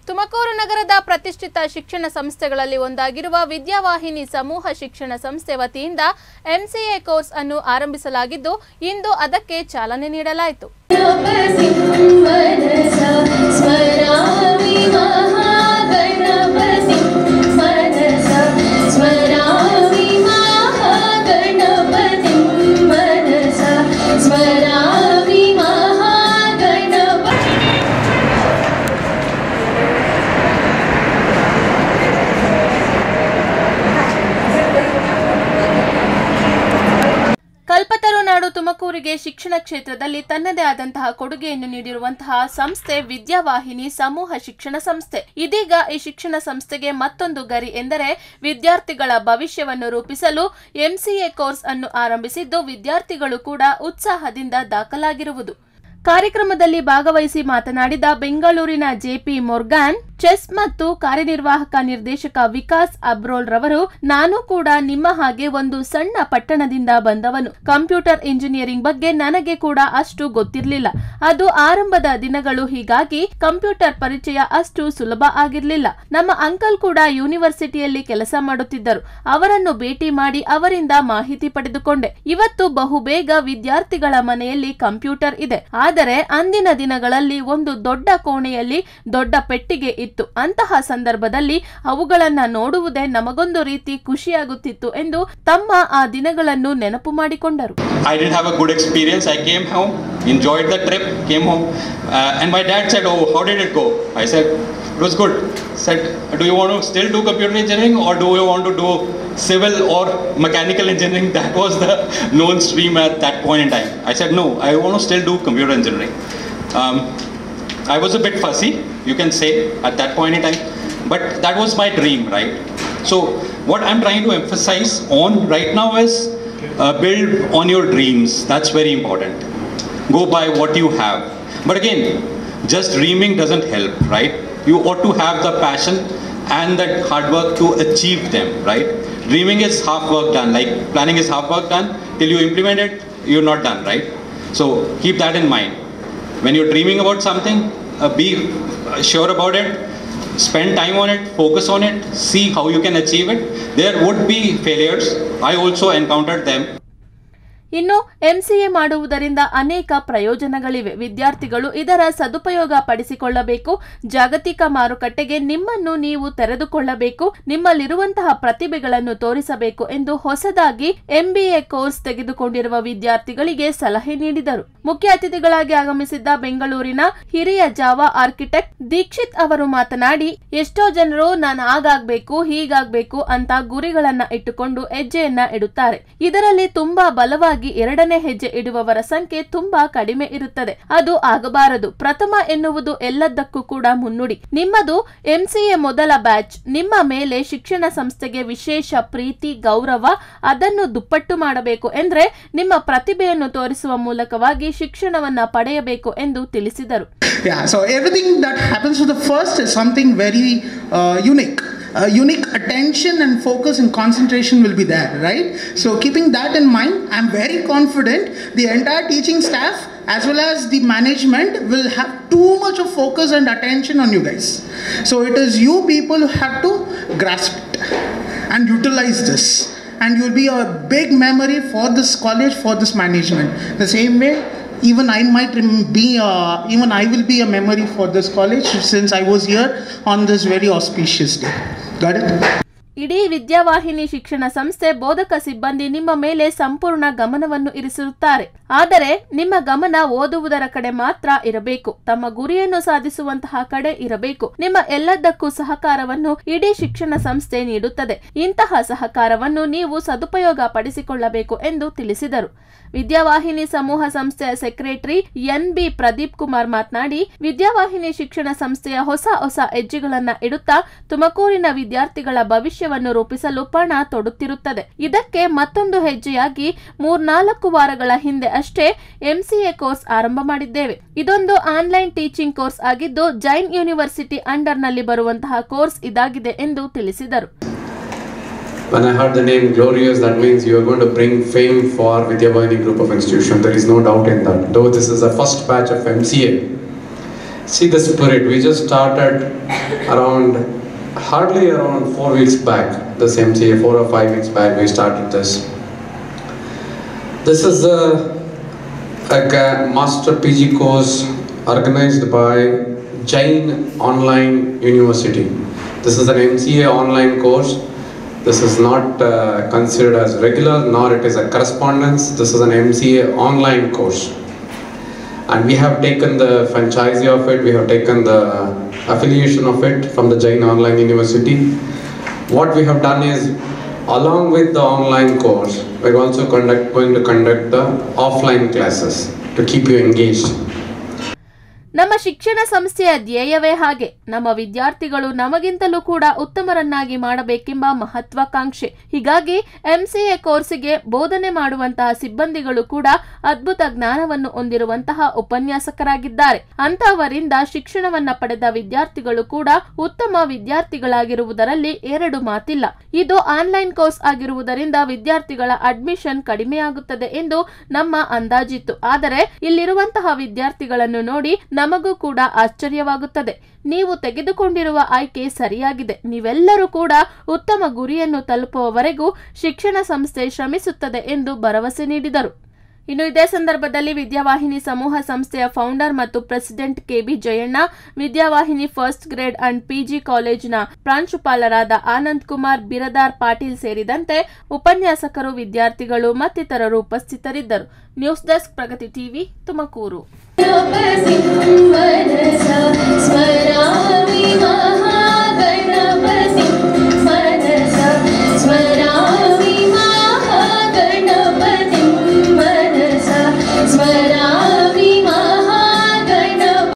ತುಮಕೂರು ನಗರದ ಪ್ರತಿಷ್ಠಿತ ಶಿಕ್ಷಣ ಸಂಸ್ಥೆಗಳಲ್ಲಿ ಒಂದಾಗಿರುವ ವಿದ್ಯಾವಾಹಿನಿ ಸಮೂಹ ಶಿಕ್ಷಣ ಸಂಸ್ಥೆ ವತಿಯಿಂದ ಎಂಸಿಎ ಕೋರ್ಸ್ ಅನ್ನು ಆರಂಭಿಸಲಾಗಿದ್ದು ಇಂದು ಅದಕ್ಕೆ ಚಾಲನೆ ನೀಡಲಾಯಿತು. ಕಲ್ಪತರು ನಾಡು ತುಮಕೂರಿಗೆ ಶಿಕ್ಷಣ ಕ್ಷೇತ್ರದಲ್ಲಿ ತನ್ನದೇ ಆದಂತಹ ಕೊಡುಗೆಯನ್ನು ನೀಡಿರುವಂತಹ ಸಂಸ್ಥೆ ವಿದ್ಯಾವಾಹಿನಿ ಸಮೂಹ ಶಿಕ್ಷಣ ಸಂಸ್ಥೆ. ಇದೀಗ ಈ ಶಿಕ್ಷಣ ಸಂಸ್ಥೆಗೆ ಮತ್ತೊಂದು ಗರಿ ಎಂದರೆ ವಿದ್ಯಾರ್ಥಿಗಳ ಭವಿಷ್ಯವನ್ನು ರೂಪಿಸಲು ಎಂಸಿಎ ಕೋರ್ಸ್ ಅನ್ನು ಆರಂಭಿಸಿದ್ದು ವಿದ್ಯಾರ್ಥಿಗಳು ಕೂಡ ಉತ್ಸಾಹದಿಂದ ದಾಖಲಾಗಿರುವುದು. ಕಾರ್ಯಕ್ರಮದಲ್ಲಿ ಭಾಗವಹಿಸಿ ಮಾತನಾಡಿದ ಬೆಂಗಳೂರಿನ ಜೆಪಿ ಮೊರ್ಗಾನ್ ಚೆಸ್ ಮತ್ತು ಕಾರ್ಯನಿರ್ವಾಹಕ ನಿರ್ದೇಶಕ ವಿಕಾಸ್ ಅಬ್ರೋಲ್ ರವರು, ನಾನು ಕೂಡ ನಿಮ್ಮ ಹಾಗೆ ಒಂದು ಸಣ್ಣ ಪಟ್ಟಣದಿಂದ ಬಂದವನು. ಕಂಪ್ಯೂಟರ್ ಇಂಜಿನಿಯರಿಂಗ್ ಬಗ್ಗೆ ನನಗೆ ಕೂಡ ಅಷ್ಟು ಗೊತ್ತಿರಲಿಲ್ಲ. ಅದು ಆರಂಭದ ದಿನಗಳು, ಹೀಗಾಗಿ ಕಂಪ್ಯೂಟರ್ ಪರಿಚಯ ಅಷ್ಟು ಸುಲಭ ಆಗಿರಲಿಲ್ಲ. ನಮ್ಮ ಅಂಕಲ್ ಕೂಡ ಯೂನಿವರ್ಸಿಟಿಯಲ್ಲಿ ಕೆಲಸ ಮಾಡುತ್ತಿದ್ದರು. ಅವರನ್ನು ಭೇಟಿ ಮಾಡಿ ಅವರಿಂದ ಮಾಹಿತಿ ಪಡೆದುಕೊಂಡೆ. ಇವತ್ತು ಬಹುಬೇಗ ವಿದ್ಯಾರ್ಥಿಗಳ ಮನೆಯಲ್ಲಿ ಕಂಪ್ಯೂಟರ್ ಇದೆ. ಆದರೆ ಅಂದಿನ ದಿನಗಳಲ್ಲಿ ಒಂದು ದೊಡ್ಡ ಕೋಣೆಯಲ್ಲಿ ದೊಡ್ಡ ಪೆಟ್ಟಿಗೆ ಇತ್ತು. ಅಂತಹ ಸಂದರ್ಭದಲ್ಲಿ ಅವುಗಳನ್ನ ನೋಡುವುದೇ ನಮಗೊಂದು ರೀತಿ ಖುಷಿಯಾಗುತ್ತಿತ್ತು ಎಂದು ತಮ್ಮ ಆ ದಿನಗಳನ್ನು ನೆನಪು ಮಾಡಿಕೊಂಡರು. I did have a good experience. I came home, enjoyed the trip, came home, and my dad said, "Oh, how did it go?" I said, "It was good." Said, "Do you want to still do computer engineering or do you want to do civil or mechanical engineering?" That was the known stream at that point in time. I said, "No, I want to still do computer engineering." I was a bit fussy, you can say, at that point in time, but that was my dream, right? So what I'm trying to emphasize on right now is build on your dreams. That's very important. Go by what you have. But again, just dreaming doesn't help, right? You ought to have the passion and that hard work to achieve them, right? Dreaming is half work done, like planning is half work done. Till you implement it, you're not done, right? So keep that in mind. When you're dreaming about something, be sure about it, spend time on it, focus on it, see how you can achieve it. There would be failures. I also encountered them. ಇನ್ನು MCA ಮಾಡುವುದರಿಂದ ಅನೇಕ ಪ್ರಯೋಜನಗಳಿವೆ. ವಿದ್ಯಾರ್ಥಿಗಳು ಇದರ ಸದುಪಯೋಗ ಪಡಿಸಿಕೊಳ್ಳಬೇಕು. ಜಾಗತಿಕ ಮಾರುಕಟ್ಟೆಗೆ ನಿಮ್ಮನ್ನು ನೀವು ತೆರೆದುಕೊಳ್ಳಬೇಕು. ನಿಮ್ಮಲ್ಲಿರುವಂತಹ ಪ್ರತಿಭೆಗಳನ್ನು ತೋರಿಸಬೇಕು ಎಂದು ಹೊಸದಾಗಿ ಎಂಬಿಎ ಕೋರ್ಸ್ ತೆಗೆದುಕೊಂಡಿರುವ ವಿದ್ಯಾರ್ಥಿಗಳಿಗೆ ಸಲಹೆ ನೀಡಿದರು. ಮುಖ್ಯ ಅತಿಥಿಗಳಾಗಿ ಆಗಮಿಸಿದ್ದ ಬೆಂಗಳೂರಿನ ಹಿರಿಯ ಜಾವಾ ಆರ್ಕಿಟೆಕ್ಟ್ ದೀಕ್ಷಿತ್ ಅವರು ಮಾತನಾಡಿ, ಎಷ್ಟೋ ಜನರು ನಾನು ಆಗಾಗಬೇಕು ಹೀಗಾಗಬೇಕು ಅಂತ ಗುರಿಗಳನ್ನ ಇಟ್ಟುಕೊಂಡು ಹೆಜ್ಜೆಯನ್ನ ಇಡುತ್ತಾರೆ. ಇದರಲ್ಲಿ ತುಂಬಾ ಬಲವಾಗಿ ಎರಡನೇ ಹೆಜ್ಜೆ ಇಡುವವರ ಸಂಖ್ಯೆ ತುಂಬಾ ಕಡಿಮೆ ಇರುತ್ತದೆ. ಅದು ಆಗಬಾರದು. ಪ್ರಥಮ ಎನ್ನುವುದು ಎಲ್ಲದಕ್ಕೂ ಕೂಡ ಮುನ್ನುಡಿ. ನಿಮ್ಮದು ಎಂಸಿಎ ಮೊದಲ ಬ್ಯಾಚ್. ನಿಮ್ಮ ಮೇಲೆ ಶಿಕ್ಷಣ ಸಂಸ್ಥೆಗೆ ವಿಶೇಷ ಪ್ರೀತಿ, ಗೌರವ, ಅದನ್ನು ದುಪ್ಪಟ್ಟು ಮಾಡಬೇಕು ಎಂದ್ರೆ ನಿಮ್ಮ ಪ್ರತಿಭೆಯನ್ನು ತೋರಿಸುವ ಮೂಲಕವಾಗಿ ಶಿಕ್ಷಣವನ್ನ ಪಡೆಯಬೇಕು ಎಂದು ತಿಳಿಸಿದರು. Yeah, so everything that happens to the first is something very unique. Unique attention and focus and concentration will be there, right? So keeping that in mind, I'm very confident the entire teaching staff as well as the management will have too much of focus and attention on you guys. So it is you people who have to grasp it and utilize this, and you'll be a big memory for this college, for this management. The same way, even I will be a memory for this college since I was here on this very auspicious day. Got it? ಇಡೀ ವಿದ್ಯಾವಾಹಿನಿ ಶಿಕ್ಷಣ ಸಂಸ್ಥೆ ಬೋಧಕ ಸಿಬ್ಬಂದಿ ನಿಮ್ಮ ಮೇಲೆ ಸಂಪೂರ್ಣ ಗಮನವನ್ನು ಇರಿಸಿರುತ್ತಾರೆ. ಆದರೆ ನಿಮ್ಮ ಗಮನ ಓದುವುದರ ಕಡೆ ಮಾತ್ರ ಇರಬೇಕು. ತಮ್ಮ ಗುರಿಯನ್ನು ಸಾಧಿಸುವಂತಹ ಕಡೆ ಇರಬೇಕು. ನಿಮ್ಮ ಎಲ್ಲದಕ್ಕೂ ಸಹಕಾರವನ್ನು ಇಡೀ ಶಿಕ್ಷಣ ಸಂಸ್ಥೆ ನೀಡುತ್ತದೆ. ಇಂತಹ ಸಹಕಾರವನ್ನು ನೀವು ಸದುಪಯೋಗ ಪಡಿಸಿಕೊಳ್ಳಬೇಕು ಎಂದು ತಿಳಿಸಿದರು. ವಿದ್ಯಾವಾಹಿನಿ ಸಮೂಹ ಸಂಸ್ಥೆಯ ಸೆಕ್ರೆಟರಿ ಎನ್.ಬಿ. ಪ್ರದೀಪ್ ಕುಮಾರ್ ಮಾತನಾಡಿ, ವಿದ್ಯಾವಾಹಿನಿ ಶಿಕ್ಷಣ ಸಂಸ್ಥೆಯ ಹೊಸ ಹೆಜ್ಜೆಗಳನ್ನ ಇಡುತ್ತಾ ತುಮಕೂರಿನ ವಿದ್ಯಾರ್ಥಿಗಳ ಭವಿಷ್ಯವನ್ನು ರೂಪಿಸಲು ಪಣ ತೊಡುತ್ತಿರುತ್ತದೆ. ಇದಕ್ಕೆ ಮತ್ತೊಂದು ಹೆಜ್ಜೆಯಾಗಿ 3-4 ವಾರಗಳ ಹಿಂದೆ ಅಷ್ಟೇ ಎಂಸಿಎ ಕೋರ್ಸ್ ಆರಂಭ ಮಾಡಿದ್ದೇವೆ. ಇದೊಂದು ಆನ್ಲೈನ್ ಟೀಚಿಂಗ್ ಕೋರ್ಸ್ ಆಗಿದ್ದು ಜೈನ್ ಯೂನಿವರ್ಸಿಟಿ ಅಂಡರ್ನಲ್ಲಿ ಬರುವಂತಹ ಕೋರ್ಸ್ ಇದಾಗಿದೆ ಎಂದು ತಿಳಿಸಿದರು. When I heard the name Glorious, that means you are going to bring fame for Vidyavahini group of institutions. There is no doubt in that. Though this is the first batch of MCA, see the spirit. We just started hardly around 4 weeks back. This MCA, 4 or 5 weeks back, we started this. This is a master PG course organized by Jain Online University. This is an MCA online course. This is not considered as regular, nor it is a correspondence. This is an MCA online course. And we have taken the franchisee of it, we have taken the affiliation of it from the Jain Online University. What we have done is, along with the online course, we're also going to conduct the offline classes to keep you engaged. ನಮ್ಮ ಶಿಕ್ಷಣ ಸಂಸ್ಥೆಯ ಧ್ಯೇಯವೇ ಹಾಗೆ. ನಮ್ಮ ವಿದ್ಯಾರ್ಥಿಗಳು ನಮಗಿಂತಲೂ ಕೂಡ ಉತ್ತಮರನ್ನಾಗಿ ಮಾಡಬೇಕೆಂಬ ಮಹತ್ವಾಕಾಂಕ್ಷೆ. ಹೀಗಾಗಿ MCA ಕೋರ್ಸಿಗೆ ಬೋಧನೆ ಮಾಡುವಂತಹ ಸಿಬ್ಬಂದಿಗಳು ಕೂಡ ಅದ್ಭುತ ಜ್ಞಾನವನ್ನು ಹೊಂದಿರುವಂತಹ ಉಪನ್ಯಾಸಕರಾಗಿದ್ದಾರೆ. ಅಂತಹವರಿಂದ ಶಿಕ್ಷಣವನ್ನ ಪಡೆದ ವಿದ್ಯಾರ್ಥಿಗಳು ಕೂಡ ಉತ್ತಮ ವಿದ್ಯಾರ್ಥಿಗಳಾಗಿರುವುದರಲ್ಲಿ ಎರಡು ಮಾತಿಲ್ಲ. ಇದು ಆನ್ಲೈನ್ ಕೋರ್ಸ್ ಆಗಿರುವುದರಿಂದ ವಿದ್ಯಾರ್ಥಿಗಳ ಅಡ್ಮಿಷನ್ ಕಡಿಮೆಯಾಗುತ್ತದೆ ಎಂದು ನಮ್ಮ ಅಂದಾಜಿತ್ತು. ಆದರೆ ಇಲ್ಲಿರುವಂತಹ ವಿದ್ಯಾರ್ಥಿಗಳನ್ನು ನೋಡಿ ನಮಗೂ ಕೂಡ ಆಶ್ಚರ್ಯವಾಗುತ್ತದೆ. ನೀವು ತೆಗೆದುಕೊಂಡಿರುವ ಆಯ್ಕೆ ಸರಿಯಾಗಿದೆ. ನೀವೆಲ್ಲರೂ ಕೂಡ ಉತ್ತಮ ಗುರಿಯನ್ನು ತಲುಪುವವರೆಗೂ ಶಿಕ್ಷಣ ಸಂಸ್ಥೆ ಶ್ರಮಿಸುತ್ತದೆ ಎಂದು ಭರವಸೆ ನೀಡಿದರು. ಇನ್ನು ಇದೇ ಸಂದರ್ಭದಲ್ಲಿ ವಿದ್ಯಾವಾಹಿನಿ ಸಮೂಹ ಸಂಸ್ಥೆಯ ಫೌಂಡರ್ ಮತ್ತು president KB Jayanna, Vidyavahini first grade and PG ಕಾಲೇಜಿನ ಪ್ರಾಂಶುಪಾಲರಾದ ಆನಂದ್ ಕುಮಾರ್ ಬಿರದಾರ್ ಪಾಟೀಲ್ ಸೇರಿದಂತೆ ಉಪನ್ಯಾಸಕರು, ವಿದ್ಯಾರ್ಥಿಗಳು ಮತ್ತಿತರರು ಉಪಸ್ಥಿತರಿದ್ದರು. News desk, Pragati TV, Tumakuru.